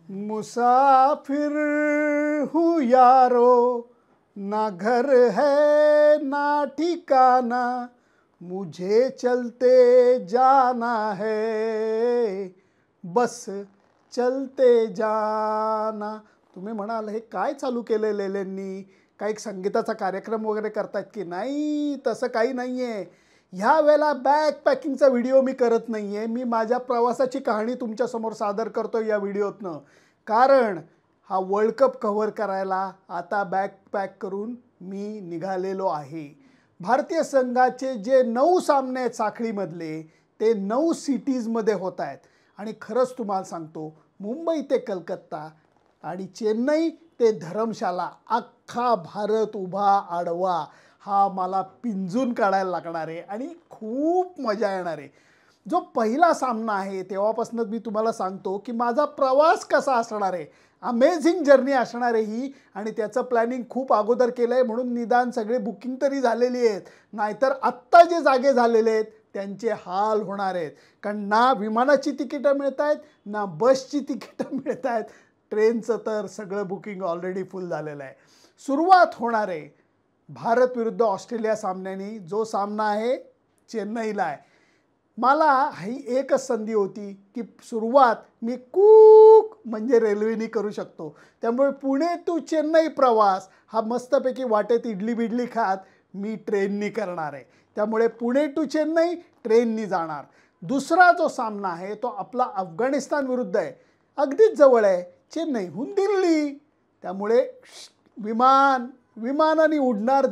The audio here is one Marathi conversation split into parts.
मुसाफिर हूँ यारो, ना घर है ना ठिकाना, मुझे चलते जाना है, बस चलते जाना. तुम्ही म्हणाल हे काय चालू केलं लेलेंनी, काही संगीताचा कार्यक्रम वगैरे करतायत की नाही? तसं काही नाही आहे. ह्या वेळेला बॅकपॅकिंगचा व्हिडिओ मी करत नाही आहे. मी माझ्या प्रवासाची कहाणी तुमच्यासमोर सादर करतो या व्हिडिओतनं. कारण हा वर्ल्ड कप कव्हर करायला आता बॅकपॅक करून मी निघालेलो आहे. भारतीय संघाचे जे 9 सामने आहेत साखळीमधले ते 9 सिटीजमध्ये होत आहेत. आणि खरंच तुम्हाला सांगतो, मुंबई ते कलकत्ता आणि चेन्नई ते धरमशाला अख्खा भारत उभा आडवा हा मला पिंजून काढायला लागणार आहे आणि खूप मजा येणार आहे. जो पहिला सामना आहे तेव्हापासूनच मी तुम्हाला सांगतो की माझा प्रवास कसा असणार आहे. अमेझिंग जर्नी असणार आहे ही आणि त्याचं प्लॅनिंग खूप अगोदर केलं आहे म्हणून निदान सगळे बुकिंग तरी झालेली आहेत. नाहीतर आत्ता जे जागे झालेले आहेत त्यांचे हाल होणार आहेत. कारण ना विमानाची तिकीटं मिळत आहेत ना बसची तिकीटं मिळत आहेत. ट्रेनचं तर सगळं बुकिंग ऑलरेडी फुल झालेलं आहे. सुरुवात होणार आहे भारत विरुद्ध ऑस्ट्रेलिया सामन्याने. जो सामना आहे चेन्नईला आहे. मला ही एकच संधी होती की सुरुवात मी कूक म्हणजे रेल्वेनी करू शकतो. त्यामुळे पुणे टू चेन्नई प्रवास हा मस्तपैकी वाटेत इडली बिडली खात मी ट्रेननी करणार आहे. त्यामुळे पुणे टू चेन्नई ट्रेननी जाणार. दुसरा जो सामना आहे तो आपला अफगाणिस्तान विरुद्ध आहे. अगदीच जवळ आहे, चेन्नईहून दिल्ली. त्यामुळे विमानाने उडणार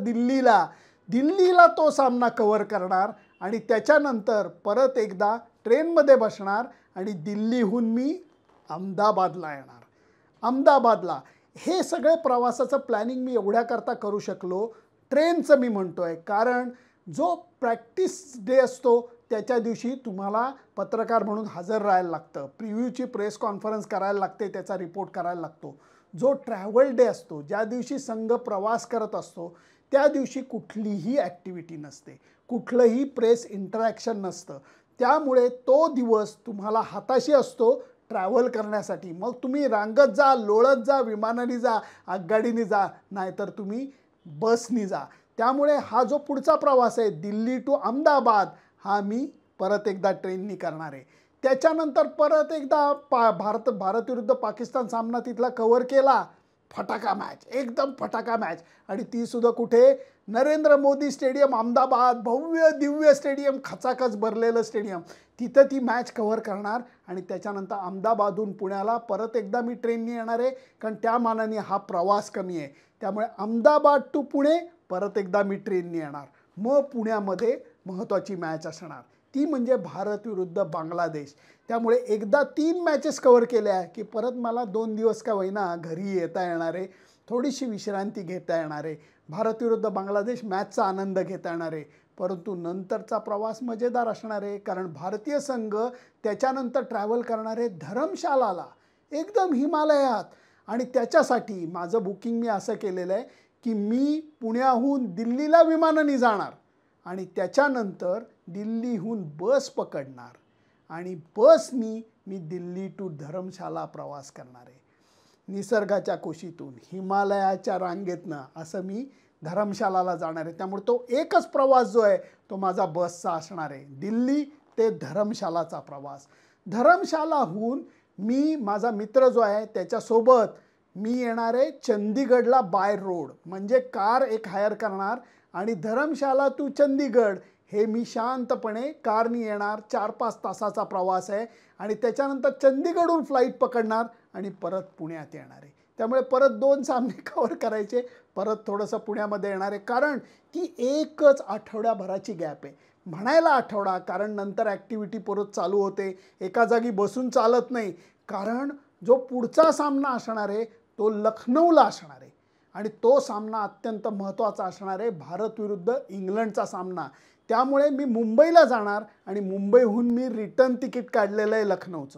दिल्लीला तो सामना कव्हर करणार आणि त्याच्यानंतर परत एकदा ट्रेनमध्ये बसणार आणि दिल्लीहून मी अहमदाबादला येणार. अहमदाबादला हे सगळे प्रवासाचं प्लॅनिंग मी एवढ्याकरता करू शकलो. ट्रेनचं मी म्हणतो आहे कारण जो प्रॅक्टिस डे असतो त्याच्या दिवशी तुम्हाला पत्रकार म्हणून हजर राहायला लागतं. प्रिव्ह्यूची प्रेस कॉन्फरन्स करायला लागते, त्याचा रिपोर्ट करायला लागतो. जो ट्रॅव्हल डे असतो, ज्या दिवशी संघ प्रवास करत असतो त्या दिवशी कुठलीही ॲक्टिव्हिटी नसते, कुठलंही प्रेस इंटरॅक्शन नसतं. त्यामुळे तो दिवस तुम्हाला हाताशी असतो ट्रॅव्हल करण्यासाठी. मग तुम्ही रांगत जा, लोळत जा, विमानाने जा, आगगाडीने जा, नाहीतर तुम्ही बसनी जा. त्यामुळे हा जो पुढचा प्रवास आहे दिल्ली टू अहमदाबाद हा मी परत एकदा ट्रेननी करणार आहे. त्याच्यानंतर परत एकदा भारत विरुद्ध पाकिस्तान सामना तिथला कव्हर केला. फटाका मॅच, एकदम फटाका मॅच. आणि ती सुद्धा कुठे? नरेंद्र मोदी स्टेडियम अहमदाबाद. भव्य दिव्य स्टेडियम, खचाखच भरलेलं स्टेडियम. तिथं ती मॅच कव्हर करणार आणि त्याच्यानंतर अहमदाबादहून पुण्याला परत एकदा मी ट्रेननी येणार आहे कारण त्या मानाने हा प्रवास कमी आहे. त्यामुळे अहमदाबाद टू पुणे परत एकदा मी ट्रेननी येणार. मग पुण्यामध्ये महत्त्वाची मॅच असणार ती म्हणजे भारत विरुद्ध बांगलादेश. त्यामुळे एकदा 3 मॅचेस कव्हर केल्या की परत मला 2 दिवस का होईना घरी येता येणार आहे. थोडीशी विश्रांती घेता येणार आहे. भारत विरुद्ध बांगलादेश मॅचचा आनंद घेता येणार आहे. परंतु नंतरचा प्रवास मजेदार असणार आहे कारण भारतीय संघ त्याच्यानंतर ट्रॅव्हल करणार आहे धरमशालाला, एकदम हिमालयात. आणि त्याच्यासाठी माझं बुकिंग मी असं केलेलं आहे की मी पुण्याहून दिल्लीला विमानाने जाणार आणि त्याच्यानंतर दिल्लीहून बस पकडणार आणि बसनी मी दिल्ली टू धरमशाला प्रवास करणार आहे. निसर्गाच्या कुशीतून हिमालयाच्या रांगेतनं असं मी धरमशालाला जाणार आहे. त्यामुळे तो एकच प्रवास जो आहे तो माझा बसचा असणार आहे. दिल्ली ते धरमशालाचा प्रवास. धरमशालाहून मी माझा मित्र जो आहे त्याच्यासोबत मी येणार आहे चंदीगडला बाय रोड. म्हणजे कार एक हायर करणार आणि धरमशाला टू चंदीगड हे मी शांतपणे कारनी येणार. 4-5 तासाचा प्रवास आहे आणि त्याच्यानंतर चंदीगडहून फ्लाईट पकडणार आणि परत पुण्यात येणार आहे. त्यामुळे परत 2 सामने कव्हर करायचे, परत थोडंसं पुण्यामध्ये येणार आहे. कारण ती एकच आठवड्याभराची गॅप आहे. म्हणायला आठवडा कारण नंतर ॲक्टिव्हिटी परत चालू होते. एका जागी बसून चालत नाही. कारण जो पुढचा सामना असणार आहे तो लखनौला असणार आहे आणि तो सामना अत्यंत महत्त्वाचा असणार आहे, भारत विरुद्ध इंग्लंडचा सामना. त्यामुळे मी मुंबईला जाणार आणि मुंबईहून मी रिटर्न तिकीट काढलेलं आहे लखनौचं.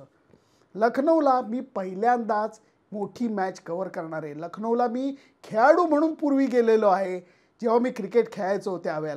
लखनौला मी पहिल्यांदाच मोठी मॅच कव्हर करणार आहे. लखनौला मी खेळाडू म्हणून पूर्वी गेलेलो आहे जेव्हा मी क्रिकेट खेळायचो त्यावेळेला.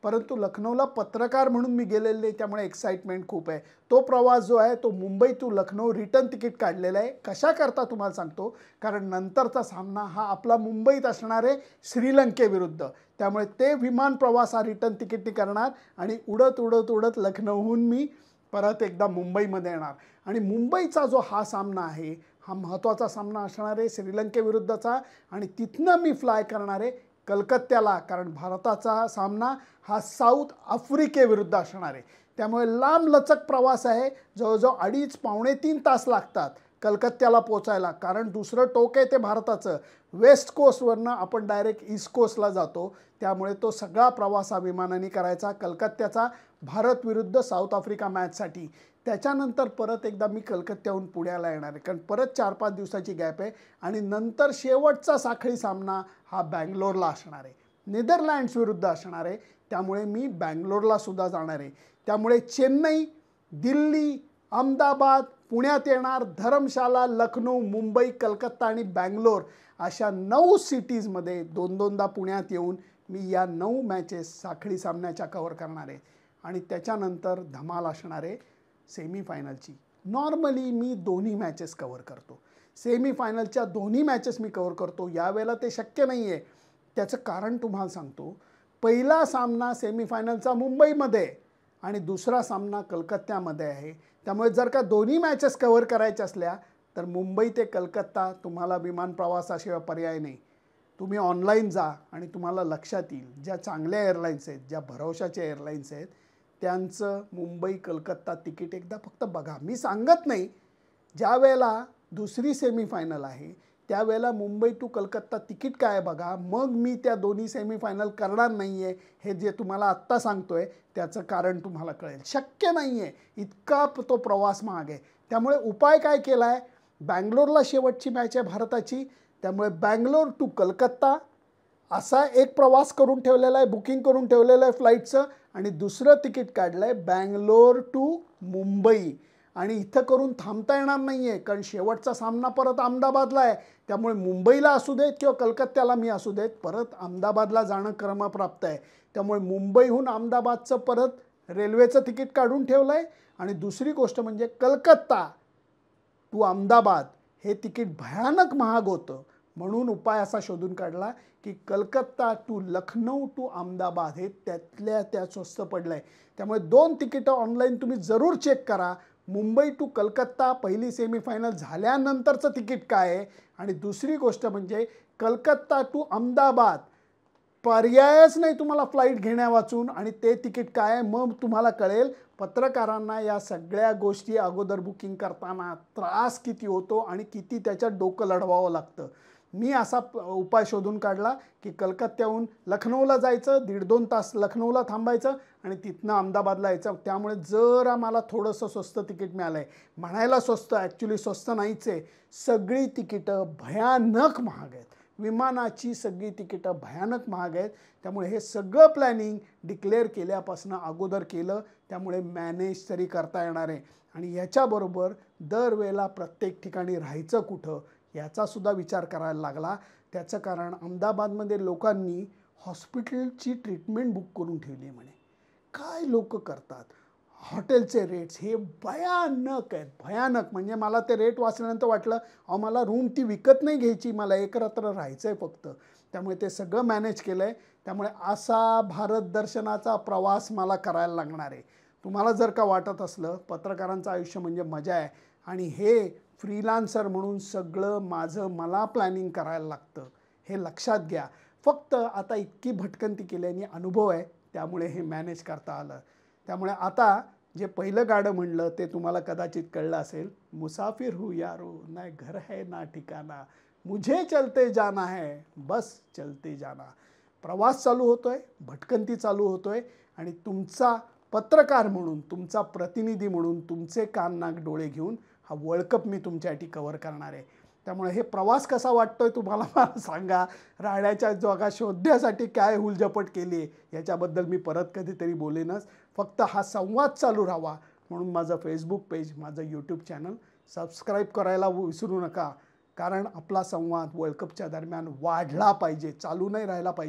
परंतु लखनौला पत्रकार म्हणून मी गेलेलो नाही, त्यामुळे एक्साइटमेंट खूप आहे. तो प्रवास जो आहे तो Mumbai to Lucknow return ticket काढलेला आहे. कशा करता तुम्हाला सांगतो, कारण नंतरचा सामना हा आपला मुंबईत असणार आहे श्रीलंकेविरुद्ध. त्यामुळे ते विमान प्रवास हा रिटर्न तिकीटनी करणार आणि उडत उडत उडत लखनौहून मी परत एकदा मुंबईमध्ये येणार. आणि मुंबईचा जो हा सामना आहे हा महत्त्वाचा सामना असणार आहे श्रीलंकेविरुद्धचा. आणि तिथनं मी फ्लाय करणार आहे कलकत्त्याला, कारण भारताचा सामना हा साऊथ आफ्रिकेविरुद्ध असणार आहे. त्यामुळे लांब लचक प्रवास आहे. जवळजवळ 2.5-3 तास लागतात कलकत्त्याला पोचायला, कारण दुसरं टोक आहे ते भारताचं. वेस्ट कोस्टवरनं आपण डायरेक्ट ईस्ट कोस्टला जातो. त्यामुळे तो सगळा प्रवास हा विमानाने करायचा कलकत्त्याचा, भारत विरुद्ध साऊथ आफ्रिका मॅचसाठी. त्याच्यानंतर परत एकदा मी कलकत्त्याहून पुण्याला येणार आहे, कारण परत 4-5 दिवसाची गॅप आहे. आणि नंतर शेवटचा साखळी सामना हा बँगलोरला असणार आहे, नेदरलँड्स विरुद्ध असणार आहे. त्यामुळे मी बँगलोरला सुद्धा जाणार आहे. त्यामुळे चेन्नई, दिल्ली, अहमदाबाद, पुण्यात येणार, धर्मशाला, लखनौ, मुंबई, कलकत्ता आणि बँगलोर अशा 9 सिटीजमध्ये 2-2दा पुण्यात येऊन मी या 9 मॅचेस साखळी सामन्याच्या कव्हर करणार आहे. आणि त्याच्यानंतर धमाल असणार आहे सेमीफायनलची. नॉर्मली मी दोन्ही मॅचेस कव्हर करतो, सेमीफायनलच्या दोन्ही मॅचेस मी कव्हर करतो. यावेळेला ते शक्य नाही आहे. त्याचं कारण तुम्हाला सांगतो. पहिला सामना सेमीफायनलचा मुंबईमध्ये आणि दुसरा सामना कलकत्त्यामध्ये आहे. त्यामुळे जर का दोन्ही मॅचेस कव्हर करायच्या असल्या तर मुंबई ते कलकत्ता तुम्हाला विमान प्रवासाशिवाय पर्याय नाही. तुम्ही ऑनलाईन जा आणि तुम्हाला लक्षात येईल, ज्या चांगल्या एअरलाईन्स आहेत, ज्या भरवशाच्या एअरलाईन्स आहेत, त्यांचं मुंबई कलकत्ता तिकीट एकदा फक्त बघा. मी सांगत नाही, ज्या वेळेला दुसरी सेमीफायनल आहे त्यावेळेला मुंबई टू कलकत्ता तिकीट काय बघा, मग मी त्या दोन्ही सेमीफायनल करणार नाही आहे. हे जे तुम्हाला आत्ता सांगतो आहे त्याचं कारण तुम्हाला कळेल. शक्य नाही आहे, इतका तो प्रवास महाग आहे. त्यामुळे उपाय काय केला आहे, बँगलोरला शेवटची मॅच आहे भारताची, त्यामुळे बँगलोर टू कलकत्ता असा एक प्रवास करून ठेवलेला आहे, बुकिंग करून ठेवलेलं आहे फ्लाईटचं. आणि दुसरं तिकीट काढलं आहे बँगलोर टू मुंबई. आणि इथं करून थांबता येणार नाही आहे, कारण शेवटचा सामना परत अहमदाबादला आहे. त्यामुळे मुंबईला असू देत किंवा कलकत्त्याला मी असू देत, परत अहमदाबादला जाणं क्रमप्राप्त आहे. त्यामुळे मुंबईहून अहमदाबादचं परत रेल्वेचं तिकीट काढून ठेवलं आहे. आणि दुसरी गोष्ट म्हणजे कलकत्ता टू अहमदाबाद हे तिकीट भयानक महाग होतं. म्हणून उपाय असा शोधून काढला की कलकत्ता टू लखनौ टू अहमदाबाद हे त्यातल्या त्यात स्वस्त पडलं आहे. त्यामुळे 2 तिकीटं ऑनलाईन तुम्ही जरूर चेक करा. मुंबई टू कलकत्ता पहिली सेमीफायनल झाल्यानंतरचं तिकीट काय आहे, आणि दुसरी गोष्ट म्हणजे कलकत्ता टू अहमदाबाद पर्यायच नाही तुम्हाला फ्लाईट घेण्या वाचून, आणि ते तिकीट काय आहे मग तुम्हाला कळेल. पत्रकारांना या सगळ्या गोष्टी अगोदर बुकिंग करताना त्रास किती होतो आणि किती त्याच्यात डोकं लढवावं लागतं. मी असा उपाय शोधून काढला की कलकत्त्याहून लखनौला जायचं, 1.5-2 तास लखनौला थांबायचं आणि तिथनं अहमदाबादला यायचं. त्यामुळे जरा मला थोडंसं स्वस्त तिकीट मिळालं आहे. म्हणायला स्वस्त, ॲक्च्युली स्वस्त नाहीच आहे. सगळी तिकीटं भयानक महाग आहेत. विमानाची सगळी तिकीटं भयानक महाग आहेत. त्यामुळे हे सगळं प्लॅनिंग डिक्लेअर केल्यापासून अगोदर केलं, त्यामुळे मॅनेज तरी करता येणार आहे. आणि याच्याबरोबर दरवेळेला प्रत्येक ठिकाणी राहायचं कुठं याचासुद्धा विचार करायला लागला. त्याचं कारण अहमदाबादमध्ये लोकांनी हॉस्पिटलची ट्रीटमेंट बुक करून ठेवली म्हणे. काय लोक करतात. हॉटेलचे रेट्स हे भयानक आहेत, भयानक. म्हणजे मला ते रेट वाचल्यानंतर वाटलं मला रूम ती विकत नाही घ्यायची, मला एक रात्र राहायचं आहे फक्त. त्यामुळे ते सगळं मॅनेज केलं आहे. त्यामुळे असा भारत दर्शनाचा प्रवास मला करायला लागणार आहे. तुम्हाला जर का वाटत असलं पत्रकारांचं आयुष्य म्हणजे मजा आहे आणि हे फ्रीलान्सर म्हणून सगळं मला प्लॅनिंग करायला लागतं, हे लक्षात घ्या. फक्त आता इतकी भटकंती केल्याने अनुभव आहे, त्यामुळे हे मॅनेज करता आलं. त्यामुळे आता जे पहिलं गाणं म्हणलं ते तुम्हाला कदाचित कळलं असेल, मुसाफिर हूँ यारो ना घर है ना ठिकाना, मुझे चलते जाना है बस चलते जाना. प्रवास चालू होतोय, भटकंती चालू होतोय आणि तुमचा पत्रकार म्हणून, तुमचा प्रतिनिधी म्हणून तुमचे कान नाक डोळे घेऊन हा वर्ल्ड कप मी तुमच्यासाठी कव्हर करणार आहे. त्यामुळे हे प्रवास कसा वाटतोय तुम्हाला मला सांगा. राहण्याच्या जागा शोधण्यासाठी काय हुलझपट केली आहे याच्याबद्दल मी परत कधीतरी बोलेनच. फक्त हा संवाद चालू राहावा म्हणून माझं फेसबुक पेज, माझं यूट्यूब चॅनल सबस्क्राईब करायला विसरू नका. कारण आपला संवाद वर्ल्ड कपच्या दरम्यान वाढला पाहिजे, चालू नाही राहिला पाहिजे,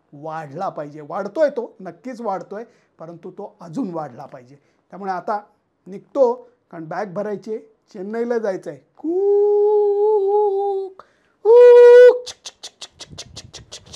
वाढला पाहिजे. वाढतोय तो, नक्कीच वाढतोय, परंतु तो अजून वाढला पाहिजे. त्यामुळे आता निघतो, कारण बॅग भरायची आहे, चेन्नईला जायचं आहे.